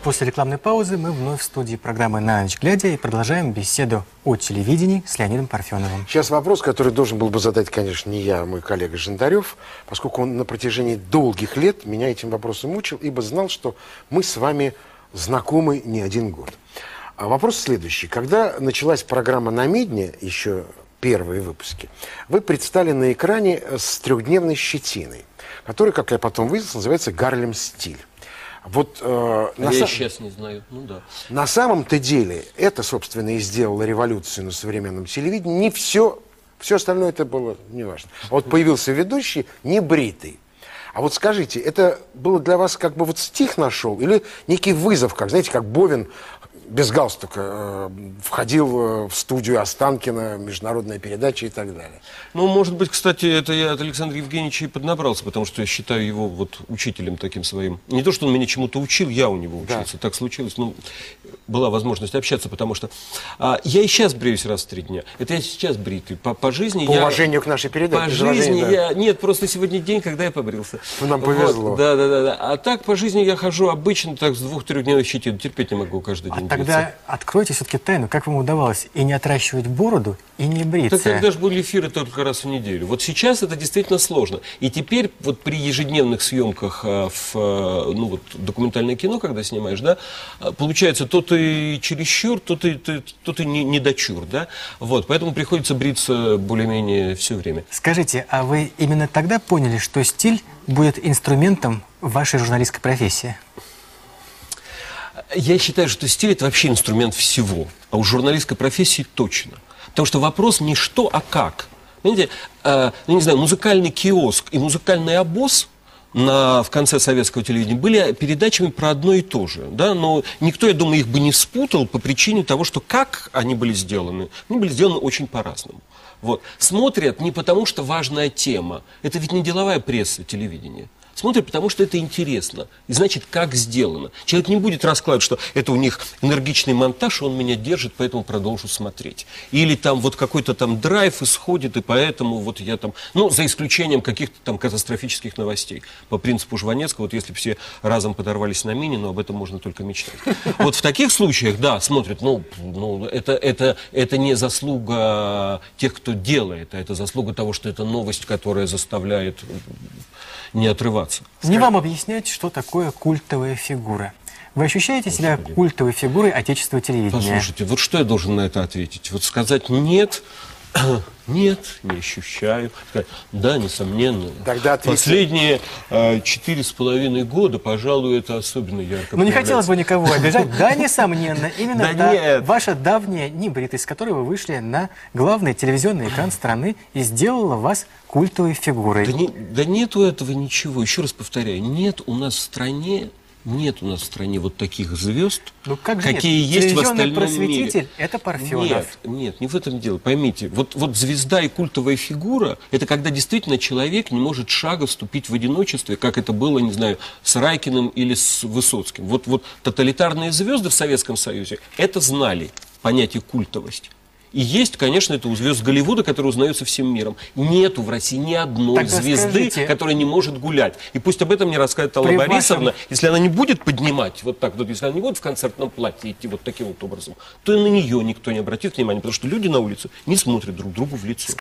После рекламной паузы мы вновь в студии программы «На ночь глядя» и продолжаем беседу о телевидении с Леонидом Парфеновым. Сейчас вопрос, который должен был бы задать, конечно, не я, а мой коллега Жандарев, поскольку он на протяжении долгих лет меня этим вопросом мучил, ибо знал, что мы с вами знакомы не один год. А вопрос следующий. Когда началась программа «На Медне», еще первые выпуски, вы предстали на экране с трехдневной щетиной, которая, как я потом выяснил, называется «Гарлем Стиль». Вот, я сейчас не знаю. Ну, да. На самом-то деле это, собственно, и сделало революцию на современном телевидении. Не все, все остальное это было неважно. Вот появился ведущий небритый. А вот скажите, это было для вас как бы вот стих нашел или некий вызов, как, знаете, как Бовин без галстука входил в студию Останкина, международная передача и так далее? Ну, может быть, кстати, это я от Александра Евгеньевича и поднабрался, потому что я считаю его вот учителем таким своим. Не то, что он меня чему-то учил, я у него учился. Да. Так случилось. Ну, была возможность общаться, потому что я и сейчас бреюсь раз в 3 дня. Это я сейчас бритый. По жизни по уважению к нашей передаче. По жизни я... Нет, просто сегодня день, когда я побрился. Нам повезло. Вот, да. А так, по жизни я хожу обычно так с 2-3-дневной щетиной. Терпеть не могу каждый день. Тогда откройте все-таки тайну, как вам удавалось и не отращивать бороду, и не бриться. Так когда же были эфиры только раз в неделю. Вот сейчас это действительно сложно. И теперь вот при ежедневных съемках ну, вот, документальное кино, когда снимаешь, да, получается, то ты чересчур, то ты недочур, да. Вот, поэтому приходится бриться более-менее все время. Скажите, а вы именно тогда поняли, что стиль будет инструментом в вашей журналистской профессии? Я считаю, что стиль – это вообще инструмент всего, а у журналистской профессии точно. Потому что вопрос не что, а как. Понимаете, ну, не знаю, музыкальный киоск и музыкальный обоз в конце советского телевидения были передачами про одно и то же. Да? Но никто, я думаю, их бы не спутал по причине того, что как они были сделаны очень по-разному. Вот. Смотрят не потому, что важная тема. Это ведь не деловая пресса телевидения. Смотрят, потому что это интересно. И значит, как сделано. Человек не будет раскладывать, что это у них энергичный монтаж, он меня держит, поэтому продолжу смотреть. Или там вот какой-то там драйв исходит, и поэтому вот я там... Ну, за исключением каких-то там катастрофических новостей. По принципу Жванецкого, вот если все разом подорвались на мине, но об этом можно только мечтать. Вот в таких случаях, да, смотрят, ну это не заслуга тех, кто делает, а это заслуга того, что это новость, которая заставляет не отрываться. Не вам объяснять, что такое культовая фигура. Вы ощущаете себя культовой фигурой отечественного телевидения? Послушайте, вот что я должен на это ответить? Вот сказать «нет», нет, не ощущаю. Да, несомненно. Тогда последние 4,5 года, пожалуй, это особенно ярко. Ну, не хотелось бы никого обижать. Да, несомненно. Именно ваша давняя небритость, с которой вы вышли на главный телевизионный экран страны и сделала вас культовой фигурой. Да нету этого ничего. Еще раз повторяю, нет у нас в стране вот таких звезд, ну, как же какие есть в остальном просветитель мире. Это Парфенов. Нет, не в этом дело. Поймите, вот звезда и культовая фигура, это когда действительно человек не может шага ступить в одиночестве, как это было, не знаю, с Райкиным или с Высоцким. Вот тоталитарные звезды в Советском Союзе это знали, понятие культовость. И есть, конечно, это у звезд Голливуда, которые узнаются всем миром. Нету в России ни одной Тогда звезды, скажите, которая не может гулять. И пусть об этом мне расскажет Алла Борисовна. Если она не будет поднимать вот так, вот, если она не будет в концертном платье идти вот таким вот образом, то и на нее никто не обратит внимания, потому что люди на улице не смотрят друг другу в лицо.